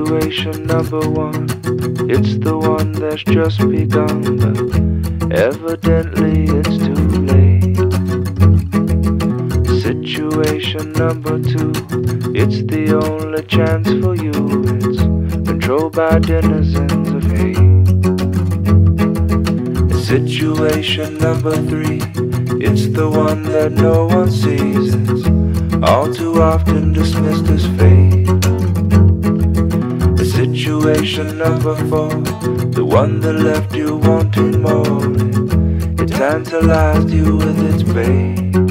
Situation number one, it's the one that's just begun, but evidently it's too late. Situation number two, it's the only chance for you. It's controlled by denizens of hate. Situation number three, it's the one that no one sees. It's all too often dismissed as fate. Situation number four, the one that left you wanting more. It tantalized you with its bait.